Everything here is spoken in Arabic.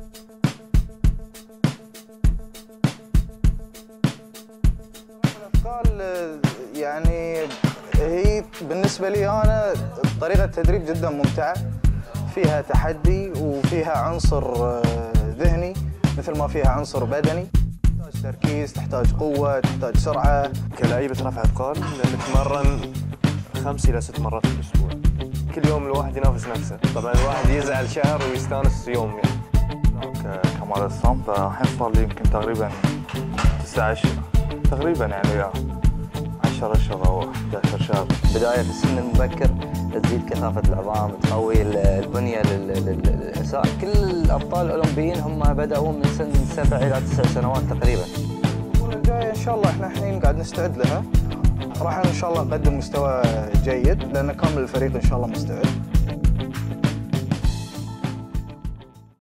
الأثقال يعني هي بالنسبة لي أنا طريقة تدريب جدا ممتعة، فيها تحدي وفيها عنصر ذهني مثل ما فيها عنصر بدني. تحتاج تركيز، تحتاج قوة، تحتاج سرعة. كلاعيبة رفع أثقال نتمرن 5 إلى 6 مرات في الأسبوع. كل يوم الواحد ينافس نفسه، طبعا الواحد يزعل شهر ويستانس يوم يعني. كمال أجسام فالحين صار لي يمكن تقريبا 9 أشهر تقريبا، يعني 10 أشهر أو 11 شهر. بداية في السن المبكر تزيد كثافة العظام، تقوي البنية للإنسان. كل الأبطال الأولمبيين هم بدأوا من سن 7 إلى 9 سنوات تقريبا. البطولة الجاية إن شاء الله إحنا الحين قاعد نستعد لها، راح إن شاء الله نقدم مستوى جيد لأن كامل الفريق إن شاء الله مستعد.